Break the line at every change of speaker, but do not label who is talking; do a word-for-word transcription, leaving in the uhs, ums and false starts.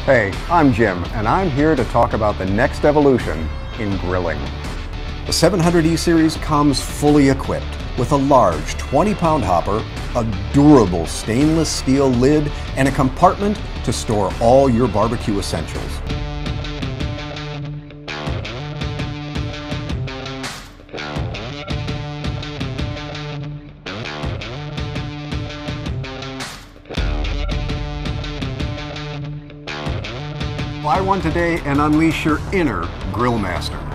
Hey, I'm Jim, and I'm here to talk about the next evolution in grilling.
The seven hundred E series comes fully equipped with a large twenty pound hopper, a durable stainless steel lid, and a compartment to store all your barbecue essentials.
Buy one today and unleash your inner grill master.